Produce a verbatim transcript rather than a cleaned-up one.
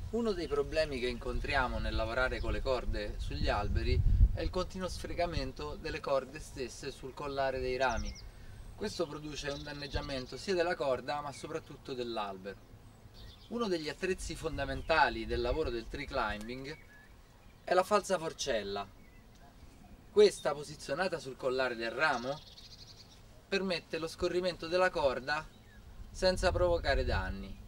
Uno dei problemi che incontriamo nel lavorare con le corde sugli alberi è il continuo sfregamento delle corde stesse sul collare dei rami. Questo produce un danneggiamento sia della corda ma soprattutto dell'albero. Uno degli attrezzi fondamentali del lavoro del tree climbing è la falsa forcella. Questa, posizionata sul collare del ramo, permette lo scorrimento della corda senza provocare danni.